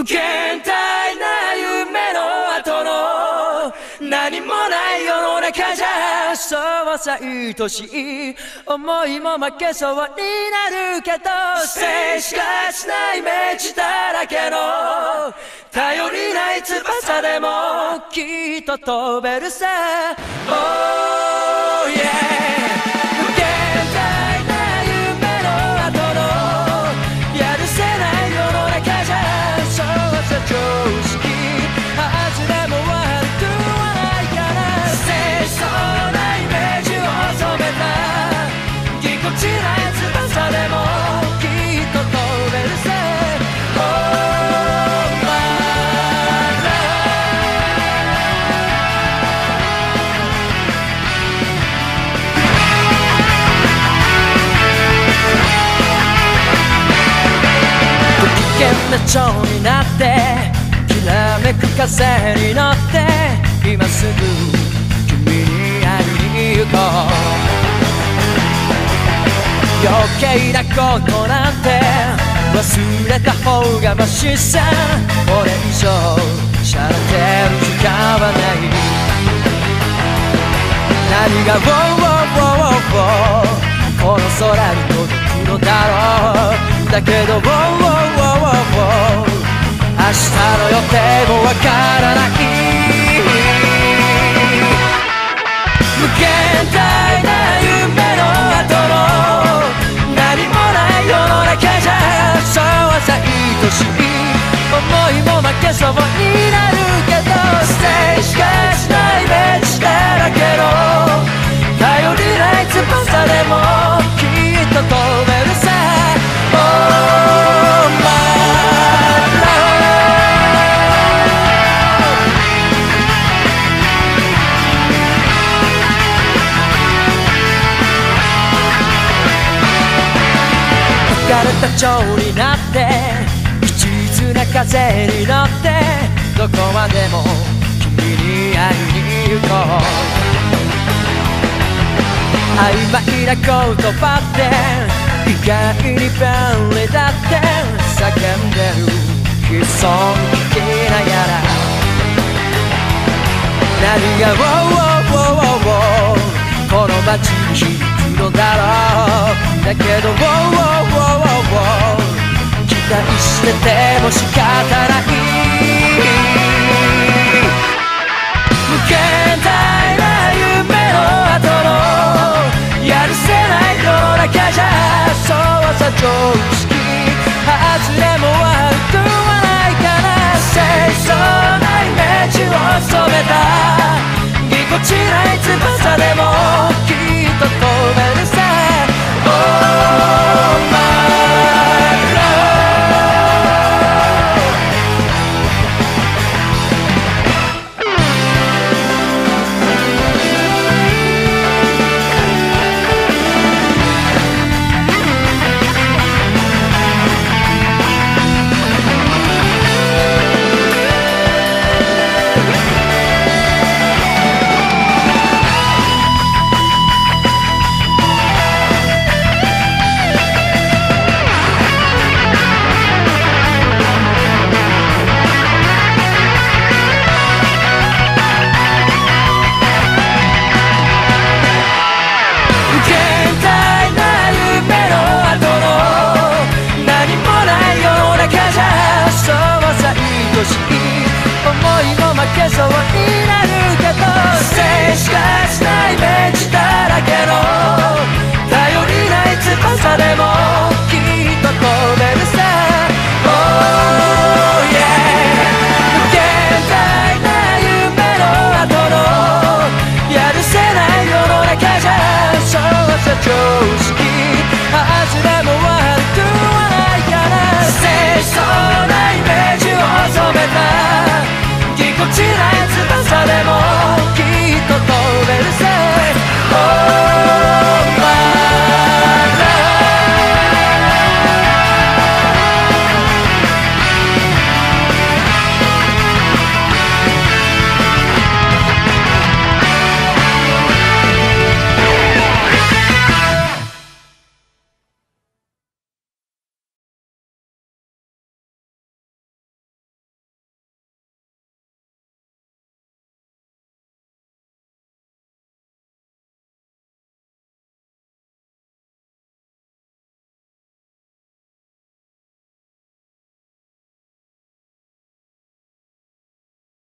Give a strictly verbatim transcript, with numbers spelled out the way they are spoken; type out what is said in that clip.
無限大な夢の後の何もない世の中じゃ、そうさ愛しい思いも負けそうになるけど、静しかしないイメージだらけの頼りない翼でもきっと飛べるさ。 Oh yeah、 無限大な夢の後のやるせない世の中じゃ、そうさ常識外れも悪くはないから、清楚なイメージを染めたぎこちない翼でもきっと飛べるさ。 Oh my love、 不機嫌な蝶になってきらめく風に乗って今すぐ君に会いに行こう。余計なことなんて忘れた方がマシさ、これ以上しゃれてる時間はない。何が「ウォーウォーウォーウォー」この空に届くのだろう。だけど「ウォーウォーウォーウォー」明日の予定もわからない。無限大な夢の後の何もない世の中じゃ、そうさ愛しい思いも負けそうになるけど、静しかしないイメージだらけの頼りない翼でもきっと飛べるさ。 Oh my love、 疲れた蝶になって一途な風に乗ってどこまでも君に会いに行こう。曖昧な言葉って意外に便利だって叫んでる悲壮聞きながら、何が「ウォーウォーウォーウォー」この街に響くのだろう。だけど「ウォーウォーウォーウォー」期待してても仕方ない。無限大な夢の後のやるせない世の中じゃ、そうさ常識外れも悪くはないから、清楚なイメージを染めたぎこちない翼でもきっと飛べるさ。 Oh my love、 愛しい